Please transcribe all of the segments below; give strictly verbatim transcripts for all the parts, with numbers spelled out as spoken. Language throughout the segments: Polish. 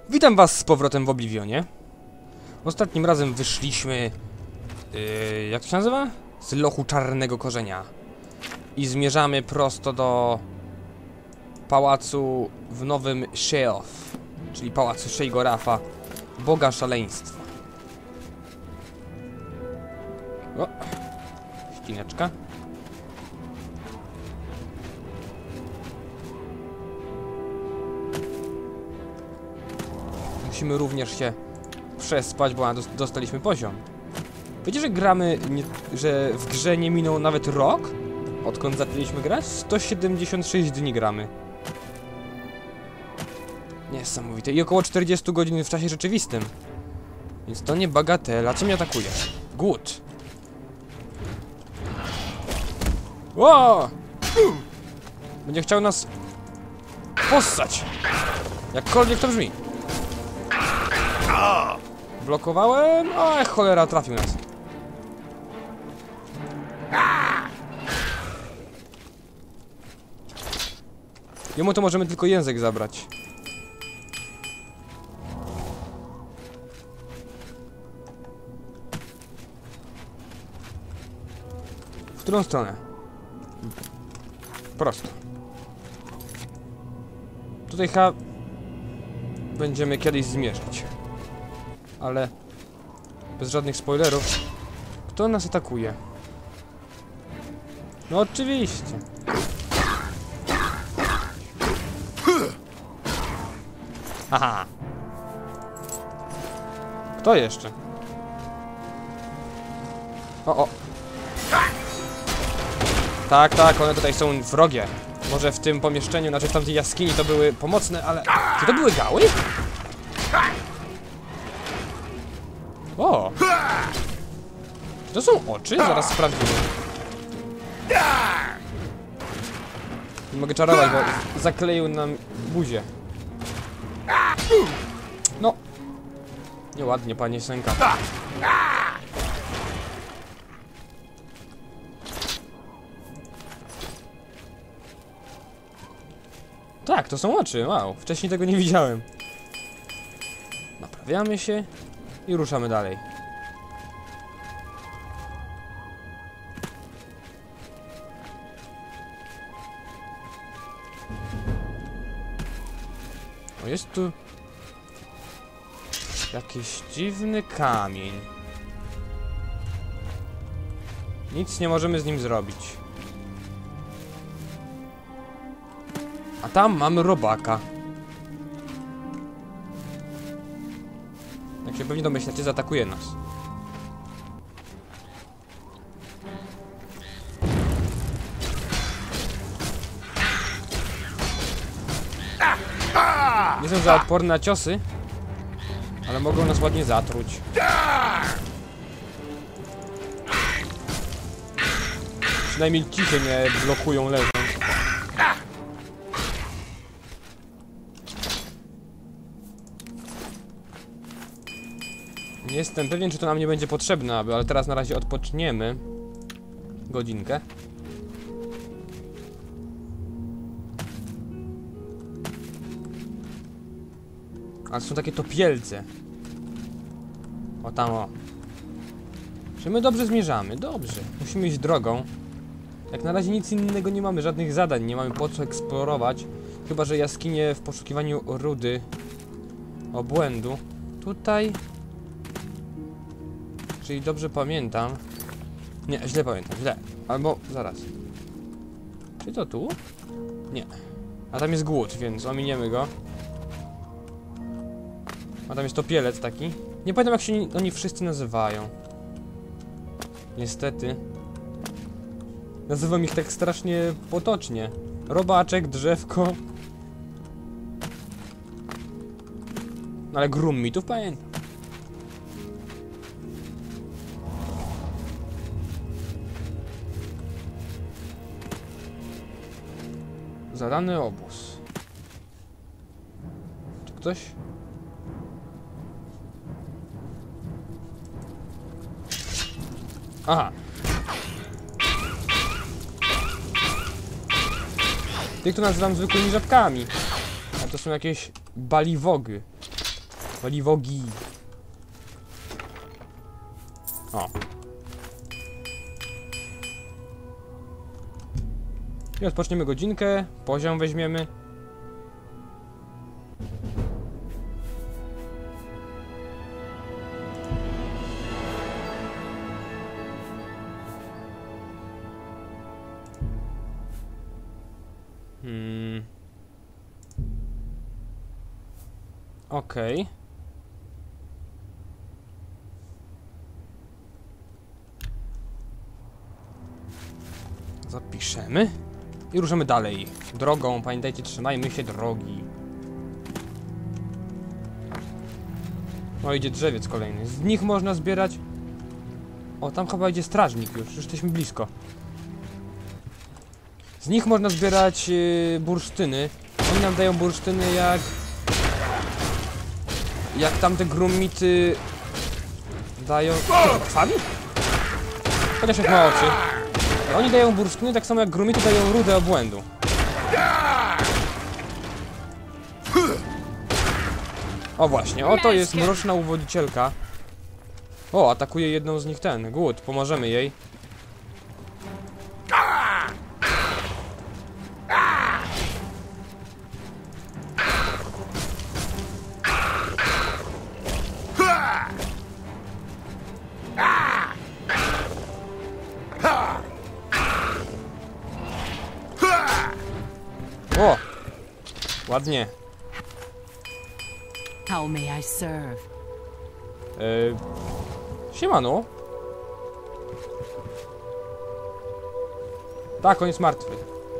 Witam was z powrotem w Oblivionie. Ostatnim razem wyszliśmy... Yy, jak to się nazywa? Z lochu czarnego korzenia. I zmierzamy prosto do... pałacu w Nowym Sheoth, czyli pałacu Sheogorafa, boga szaleństwa. O! Ścineczka. Musimy również się przespać, bo dostaliśmy poziom. Wiecie, że gramy, nie, że w grze nie minął nawet rok, odkąd zaczęliśmy grać? sto siedemdziesiąt sześć dni gramy. Niesamowite. I około czterdzieści godzin w czasie rzeczywistym. Więc to nie bagatela. Co mnie atakuje? Głód. Ło! Będzie chciał nas possać. Jakkolwiek to brzmi. Blokowałem. O, cholera, trafił nas. Jemu to możemy tylko język zabrać. W którą stronę? Prosto. Tutaj chyba będziemy kiedyś zmierzyć. Ale bez żadnych spoilerów. Kto nas atakuje? No oczywiście. Haha. Kto jeszcze? O, o. Tak, tak, one tutaj są wrogie. Może w tym pomieszczeniu, znaczy w tamtej jaskini to były pomocne, ale... Czy to były gały? O! Czy to są oczy? Zaraz sprawdzimy. Nie mogę czarować, bo zakleił nam buzię. No! Nieładnie, panie Senka. Tak, to są oczy, wow, wcześniej tego nie widziałem. Naprawiamy się i ruszamy dalej. O, jest tu jakiś dziwny kamień. Nic nie możemy z nim zrobić. A tam mamy robaka. Jak się pewnie domyślacie, zaatakuje nas. Nie są za odporne na ciosy, ale mogą nas ładnie zatruć. Przynajmniej ci się nie blokują leżąc. Nie jestem pewien, czy to nam nie będzie potrzebne, ale teraz na razie odpoczniemy godzinkę. Ale są takie topielce. O tam o. Czy my dobrze zmierzamy? Dobrze. Musimy iść drogą. Jak na razie nic innego nie mamy, żadnych zadań, nie mamy po co eksplorować. Chyba że jaskinie w poszukiwaniu rudy obłędu. Tutaj... Czyli dobrze pamiętam. Nie, źle pamiętam, źle. Albo zaraz. Czy to tu? Nie. A tam jest głód, więc ominiemy go. A tam jest topielec taki. Nie pamiętam, jak się oni wszyscy nazywają. Niestety. Nazywam ich tak strasznie potocznie. Robaczek, drzewko. No ale grum mitów pamiętam. Zadany obóz. Czy ktoś? Aha. Tych to nazywam zwykłymi żabkami. A to są jakieś baliwogy. Paliwogi. O. I odpoczniemy godzinkę, poziom weźmiemy. Hmm. Okej. Okay. Zapiszemy. I ruszamy dalej. Drogą, pamiętajcie, trzymajmy się drogi. O, idzie drzewiec kolejny. Z nich można zbierać... O, tam chyba idzie strażnik już. Już jesteśmy blisko. Z nich można zbierać yy, bursztyny. Oni nam dają bursztyny jak... Jak tamte grumity... Dają... Krwawi? Chociaż jak ma oczy. Oni dają bursztyny tak samo jak grumity dają rudę obłędu. O właśnie, oto jest mroczna uwodzicielka. O, atakuje jedną z nich ten, głód, pomożemy jej. O! Ładnie. How may I serve? Yy... Siemano. Tak, on jest martwy.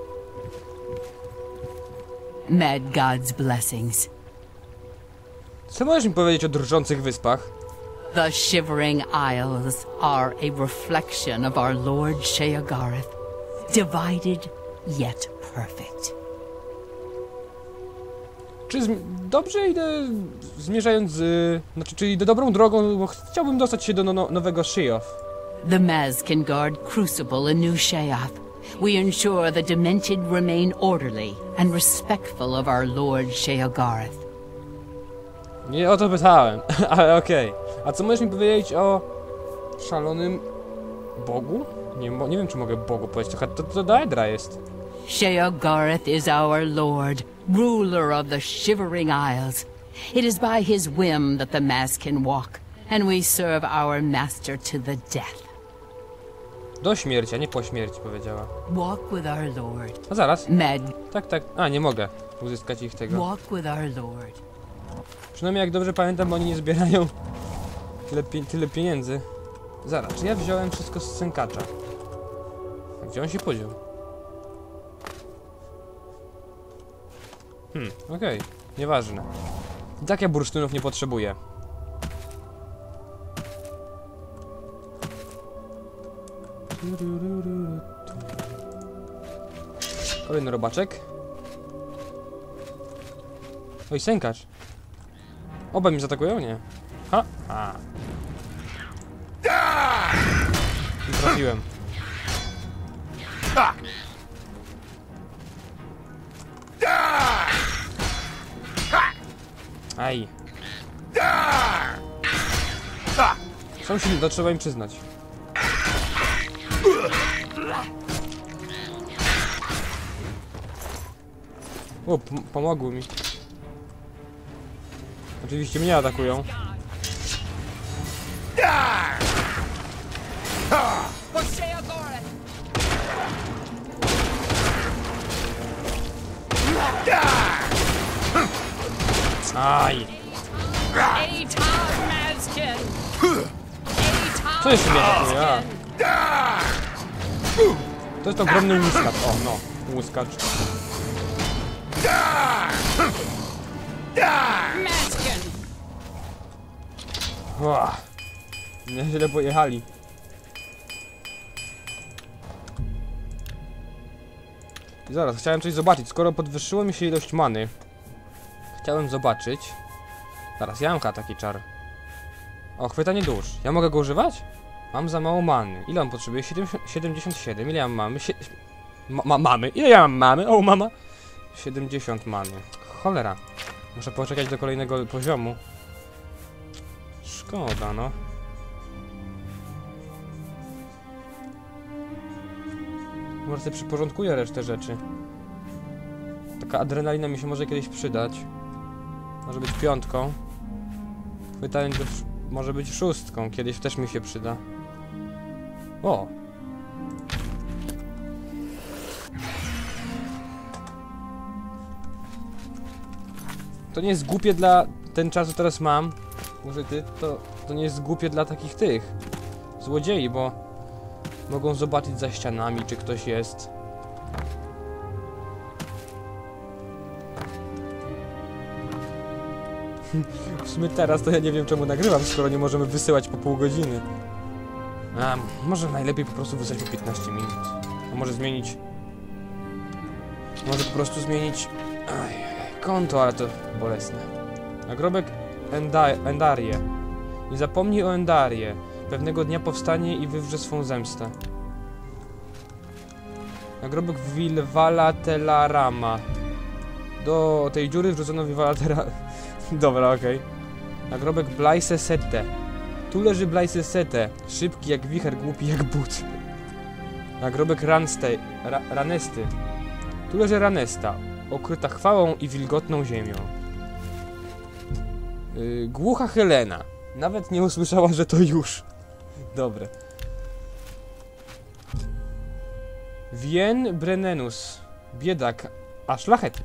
Mad God's blessings. Co możesz mi powiedzieć o drżących wyspach? The Shivering Isles are a reflection of our Lord Sheogorath, divided yet perfect. Czy zm dobrze idę zmierzając z... Znaczy, czy idę dobrą drogą, bo chciałbym dostać się do no no nowego Sheoth. The Maz can guard Crucible in New Sheoth. We ensure the Demented remain orderly and respectful of our Lord Sheogorath. Nie o to pytałem, ale okej. Okay. A co możesz mi powiedzieć o szalonym Bogu? Nie, nie wiem, czy mogę Bogu powiedzieć, to, to, to Daedra jest. Sheogorath is our Lord, ruler of the Shivering Isles. It is by his whim that the Maz can walk, and we serve our master to the death. Do śmierci, a nie po śmierci, powiedziała. Walk with our Lord. A zaraz. Mad. Tak, tak. A, nie mogę uzyskać ich tego. Walk with our Lord. Przynajmniej jak dobrze pamiętam, bo oni nie zbierają tyle, pi tyle pieniędzy. Zaraz, czy ja wziąłem wszystko z sękacza? A gdzie on się podział? Hmm, okej, okay. Nieważne. I tak ja bursztynów nie potrzebuję. Kolejny robaczek. Oj, sękacz. Obaj mi zaatakują? Nie. Ha! Ha! Nie trafiłem. Aj. Są silni, to trzeba im przyznać. O, pomogły mi. Oczywiście mnie atakują. Aj! Co jeszcze mnie atakuje? A. To jest ogromny łuskacz. O, no. Łuskacz. Uah. Nieźle pojechali. I zaraz, chciałem coś zobaczyć. Skoro podwyższyło mi się ilość many, chciałem zobaczyć. Zaraz, ja mam chyba taki czar. O, chwytanie dusz. Ja mogę go używać? Mam za mało many. Ile on potrzebuje? siedemdziesiąt siedem. Ile ja mam mamy? Sie ma ma mamy. Ile ja mam mamy? O, mama. siedemdziesiąt many. Cholera. Muszę poczekać do kolejnego poziomu. Szkoda, no. Może sobie przyporządkuję resztę rzeczy. Taka adrenalina mi się może kiedyś przydać. Może być piątką. Pytanie, to może być szóstką. Kiedyś też mi się przyda. O! To nie jest głupie dla... Ten czas, co teraz mam użyty, to, to nie jest głupie dla takich tych złodziei, bo mogą zobaczyć za ścianami, czy ktoś jest. W sumie teraz to ja nie wiem, czemu nagrywam, skoro nie możemy wysyłać po pół godziny. A, może najlepiej po prostu wysłać po piętnaście minut. A może zmienić... Może po prostu zmienić... Aj, konto, ale to bolesne. Nagrobek Enda Endarie. Nie zapomnij o Endarie. Pewnego dnia powstanie i wywrze swą zemstę. Nagrobek Wilwala Telarama. Do tej dziury wrzucono Wilwala Telarama. Dobra, okej. Okay. Nagrobek Blaise Sette. Tu leży Blaise Sette. Szybki jak wicher, głupi jak but. Nagrobek Ranste Ra Ranesty. Tu leży Ranesta. Okryta chwałą i wilgotną ziemią. Yy, głucha Helena. Nawet nie usłyszała, że to już. Dobre. Wien Brennenus. Biedak, a szlachetny.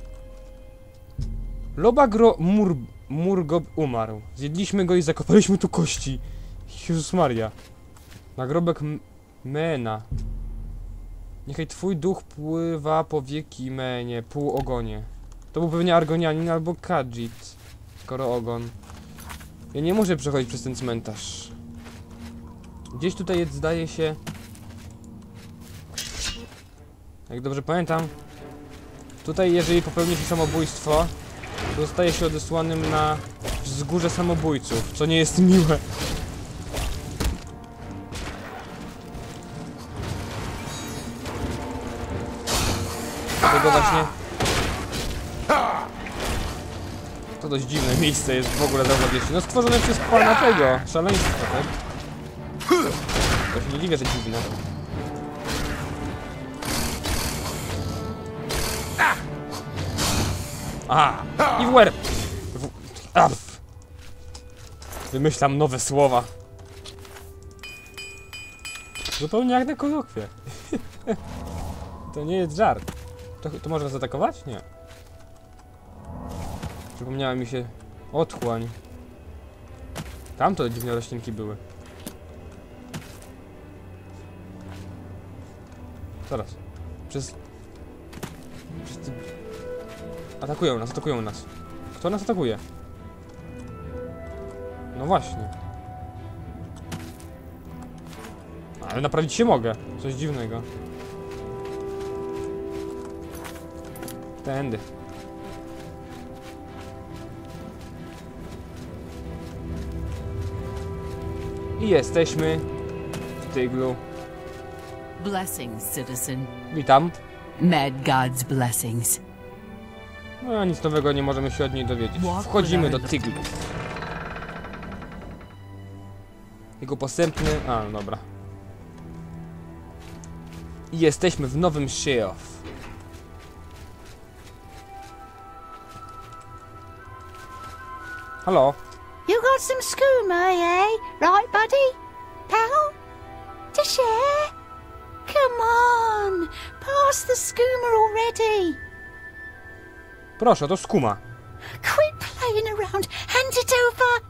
Lobagro Mur Murgob umarł. Zjedliśmy go i zakopaliśmy tu kości. Jezus Maria. Nagrobek M Mena. Niechaj twój duch pływa po wieki Menie, półogonie. To był pewnie Argonianin albo Khajiit. Skoro ogon. Ja nie muszę przechodzić przez ten cmentarz. Gdzieś tutaj jest, zdaje się... Jak dobrze pamiętam, tutaj jeżeli popełni się samobójstwo, to zostaje się odesłanym na wzgórze samobójców, co nie jest miłe. Dlatego właśnie... To dość dziwne miejsce jest w ogóle dla zawiesi. No stworzone przez pana tego, szaleństwo, tak? To się nie dziwię, że dziwne. A, i w łeb! W... Wymyślam nowe słowa. Zupełnie jak na kolokwie. To nie jest żart. To, to może nas atakować? Nie. Przypomniała mi się otchłań. Tam to dziwne roślinki były. Zaraz. Przez... Przez... Atakują nas, atakują nas. Kto nas atakuje? No właśnie. Ale naprawić się mogę. Coś dziwnego. Tędy. I jesteśmy w tyglu. Blessings, citizen. Witam. Mad God's blessings. No nic nowego nie możemy się od niej dowiedzieć. Wchodzimy do tyglu. Jego postępny... A, no dobra. I jesteśmy w nowym Sheoth. Halo? You got some skooma, eh? Right, buddy? Pal? To share? Come on! Pass the skooma already! Proszę, to skuma. Quit playing around! Hand it over!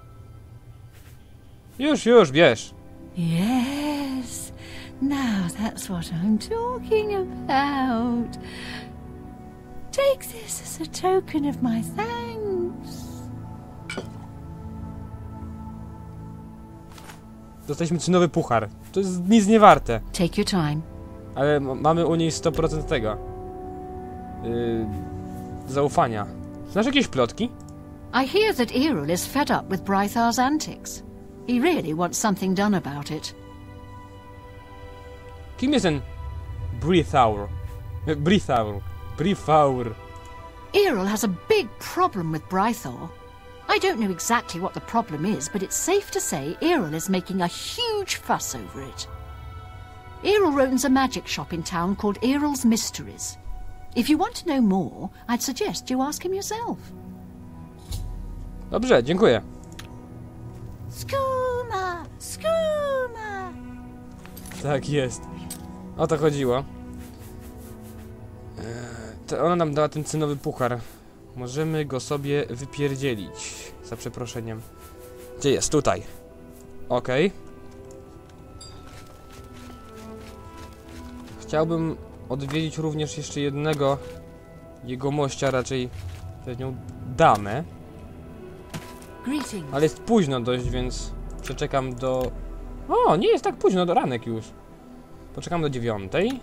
Już, już, bierz. Yes. Now that's what I'm talking about. Take this as a token of my thanks. Dostaliśmy cynowy puchar. To jest nic nie warte. Take your time. Ale mamy u niej sto procent tego. Yy, zaufania. Znasz jakieś plotki? I hear that Errol is fed up with Brythar's antics. He really wants something done about it. Kim jest ten Brythaur? Brythaur. Brythaur. Errol has a big problem with Brythor. I don't know exactly what the problem is, but it's safe to say Errol is making a huge fuss over it. Errol owns a magic shop in town called Errol's Mysteries. If you want to know more, I'd suggest you ask him yourself. Dobrze, dziękuję. Skooma! Skooma! Tak jest. O to chodziło. Eee, to ona nam dała ten cynowy puchar. Możemy go sobie wypierdzielić. Za przeproszeniem. Gdzie jest? Tutaj. Okej. Okay. Chciałbym odwiedzić również jeszcze jednego jegomościa, raczej pewnią damę. Ale jest późno dość, więc przeczekam do... O, nie jest tak późno, do ranek już. Poczekam do dziewiątej.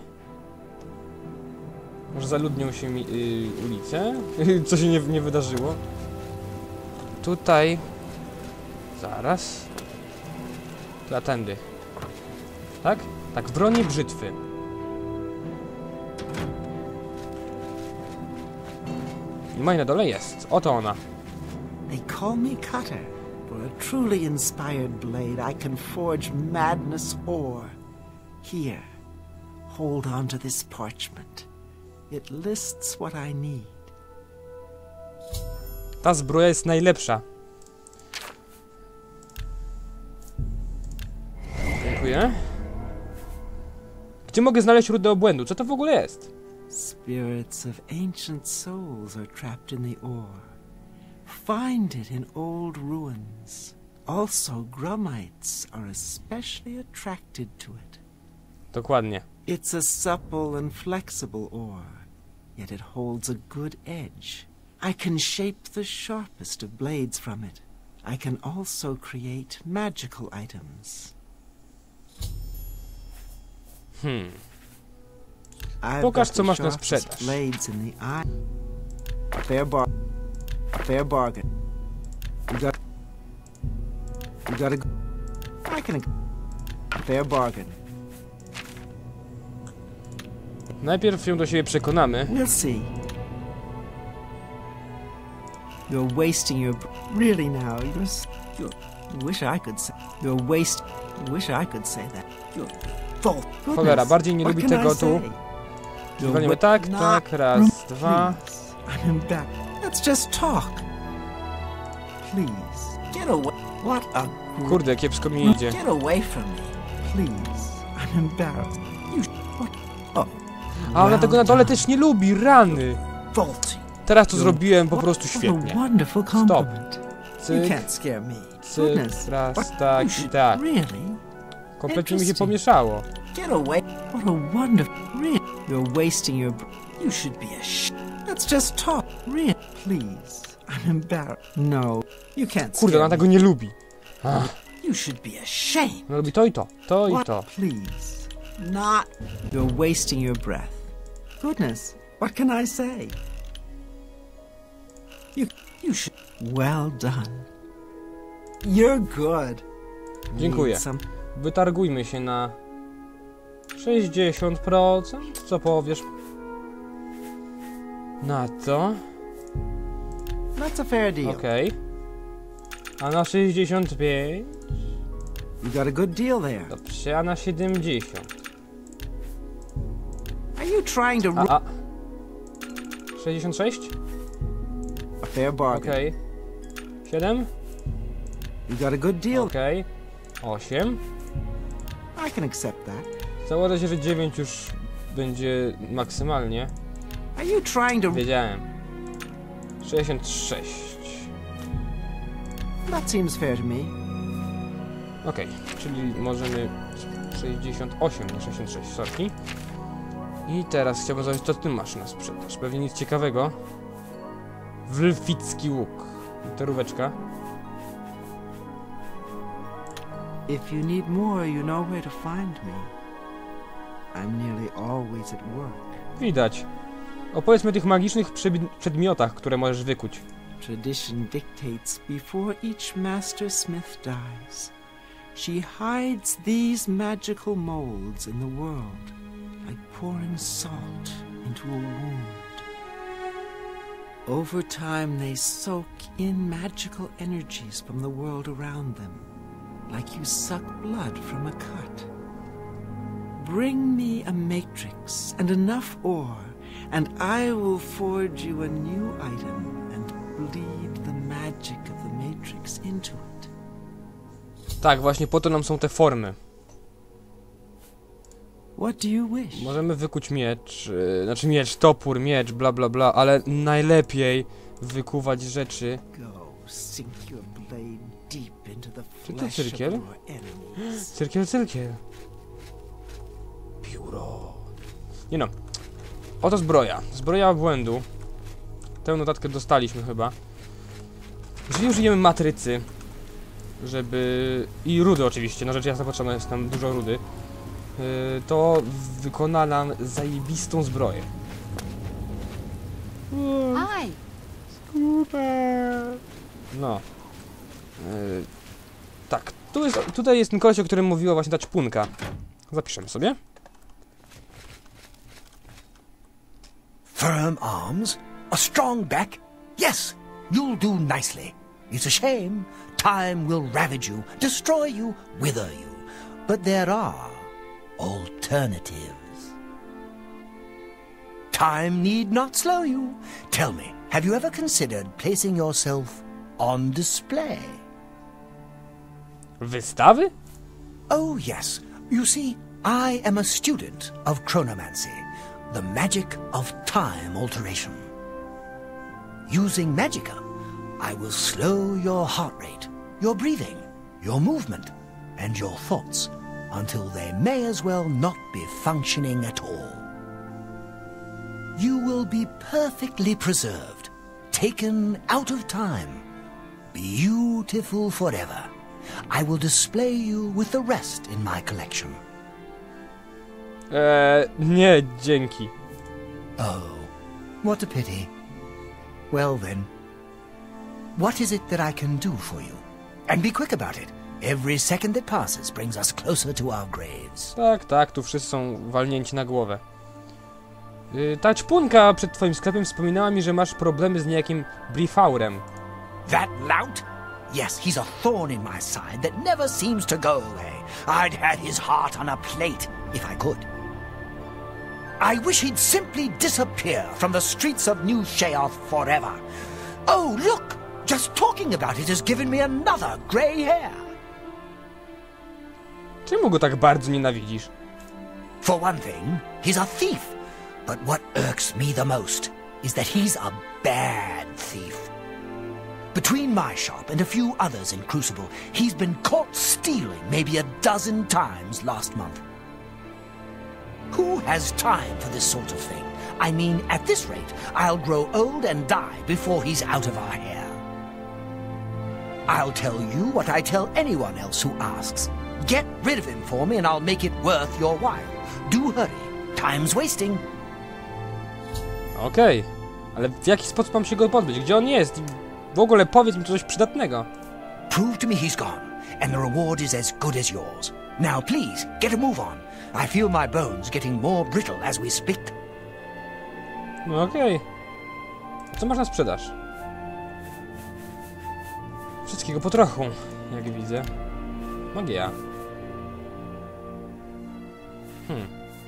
Może zaludnią się mi yy, ulice. Co się nie, nie wydarzyło. Tutaj... Zaraz... Tu tędy. Tak? Tak, w bronie brzytwy. I moja na dole jest. Oto ona. They call me Cutter. For a truly inspired blade, I can forge madness ore. Here, hold on to this parchment. It lists what I need. Ta zbroja jest najlepsza. Dziękuję. Gdzie mogę znaleźć rudę obłędu? Co to w ogóle jest? Spirits of ancient souls are trapped in the ore. Find it in old ruins. Also, Grumites are especially attracted to it. Dokładnie. It's a supple and flexible ore, yet it holds a good edge. I can shape the sharpest of blades from it. I can also create magical items. Hmm. I've Pokaż, got co the masz na sharpest sprzedaż. blades in the eye. Fair bar. Fair bargain. You got. You got a. I can. Fair bargain. Najpierw ją do siebie przekonamy. We'll see. You're wasting your. Really now, you're. s- you're wish I could say. You're waste. Wish I could say that. You're. Fault. Cholera, bardziej nie What lubi can tego I tu. say? You're Zwolnimy wa- tak, not tak, raz, room- dwa. Please, I'm embarrassed. Let's just talk. Please, get away. What a. gr- Kurde, kiepsko mi idzie. Get away from me. Please, I'm embarrassed. You. What? Oh. A ona tego na dole well też nie lubi, rany. done. Faulty. Teraz to zrobiłem po prostu What a świetnie. wonderful compliment. You Cyk, can't scare me. cyk, Goodness. raz, What? tak You i should- tak. Really? Kompletnie mi się Interesting. pomieszało. Get away. What a wonderful. Really? You're wasting your. br- You should be ashamed. Let's just talk. Really? Please. I'm embarrassed. No. You can't Kurde, scare ona me. tego nie lubi. Ach, You should be ashamed. ona lubi to i to, to i What? to. Please. Not. You're wasting your breath. Goodness. What can I say? You. You should. Well done. You're good. Dziękuję. Need some. Wytargujmy się na sześćdziesiąt procent. Co powiesz na to? That's a fair deal. Okej. A na sześćdziesiąt pięć? You got a good deal there. Dobrze, a na siedemdziesiąt? Are you trying to A, ru- a. sześćdziesiąt sześć? a fair bargain? Okej. siedem? You got a good deal. Okej. osiem? I can accept that. Założę się, że dziewięć już będzie maksymalnie. Are you trying to? Wiedziałem. sześćdziesiąt sześć. That seems fair to me. Okej, czyli możemy sześćdziesiąt osiem, nie sześćdziesiąt sześć, sorki. I teraz chciałbym zobaczyć, co ty masz na sprzedaż. Pewnie nic ciekawego. Wlficki łuk. Toróweczka. If you need more, you know where to find me. I'm nearly always at work. Widać. Opowiedz mi o tych magicznych przed- przedmiotach, które możesz wykuć. Tradition dictates before each master smith dies, she hides these magical molds in the world, like pouring salt into a wound. Over time, they soak in magical energies from the world around them, like you suck blood from a cut. Bring me a matrix and enough ore, and I will forge you a new item and bleed the magic of the matrix into it. Tak, właśnie po to nam są te formy. What do you wish? Możemy wykuć miecz, yy, znaczy miecz, topór, miecz, bla bla bla, ale najlepiej wykuwać rzeczy. Go, sink your blade deep into the Czy to flesh of cyrkiel? your enemies. Cyrkiel, cyrkiel. Pióro. Nie no. Oto zbroja. Zbroja błędu. Tę notatkę dostaliśmy chyba. Jeżeli użyjemy matrycy, żeby... i rudy oczywiście, na rzecz jasna potrzebna jest nam dużo rudy, yy, to wykona nam zajebistą zbroję. Hi. No. Yy, tak, tu jest, tutaj jest ten koleś, o którym mówiła właśnie ta czpunka. Zapiszemy sobie. Firm arms, a strong back. Yes, you'll do nicely. It's a shame. Time will ravage you, destroy you, wither you. But there are alternatives. Time need not slow you. Tell me, have you ever considered placing yourself on display? Wystawy? Oh, yes. You see, I am a student of chronomancy, the magic of time alteration. Using magicka, I will slow your heart rate, your breathing, your movement, and your thoughts until they may as well not be functioning at all. You will be perfectly preserved, taken out of time, beautiful forever. I will display you with the rest in my collection. Eee, nie, dzięki. Oh, what a pity. Well then, what is it that I can do for you? And be quick about it. Every second that passes brings us closer to our graves. Tak, tak, tu wszyscy są walnięci na głowę. Yy, ta czpunka przed twoim sklepem wspominała mi, że masz problemy z niejakim Brifaurem. That lout? Yes, he's a thorn in my side that never seems to go away. I'd had his heart on a plate, if I could. I wish he'd simply disappear from the streets of New Sheoth forever. Oh, look! Just talking about it has given me another grey hair. Czemu go tak bardzo nienawidzisz? For one thing, he's a thief. But what irks me the most is that he's a bad thief. Between my shop and a few others in Crucible, he's been caught stealing maybe a dozen times last month. Who has time for this sort of thing? I mean, at this rate, I'll grow old and die before he's out of our hair. I'll tell you what I tell anyone else who asks. Get rid of him for me and I'll make it worth your while. Do hurry. Time's wasting. Okej, okay. Ale w jaki sposób mam się go pozbyć? Gdzie on jest? W ogóle powiedz mi coś przydatnego. Prove to me he's gone, and the reward is as good as yours. Now please, get a move on. I feel my bones getting more brittle as we speak. No okej. Okay. Co masz na sprzedaż? Wszystkiego po trochu, jak widzę. Magia. Hmm.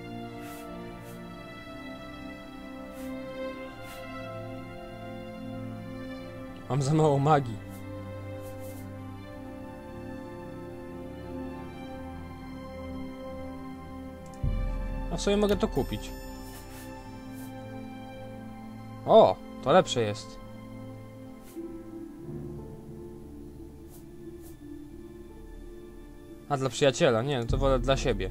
Mam za mało magii. A w sobie mogę to kupić. O, to lepsze jest. A dla przyjaciela, nie, no to wolę dla siebie.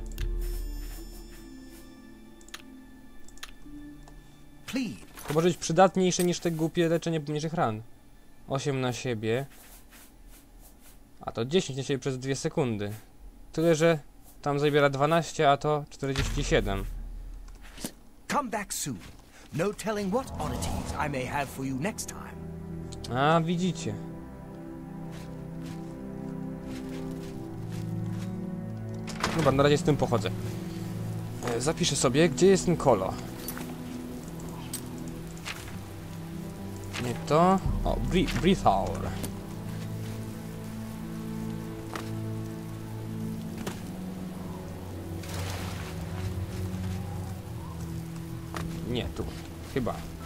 To może być przydatniejsze niż te głupie leczenie pomniejszych ran. osiem na siebie. A to dziesięć na siebie przez dwie sekundy. Tyle, że tam zabiera dwanaście, a to czterdzieści siedem. Come back soon. No telling what oddities I may have for you next time. A, widzicie. Dobra, na razie z tym pochodzę. E, zapiszę sobie, gdzie jest ten kolo. Nie to. O, Bre- Breathaur. Nie, tu. Chyba.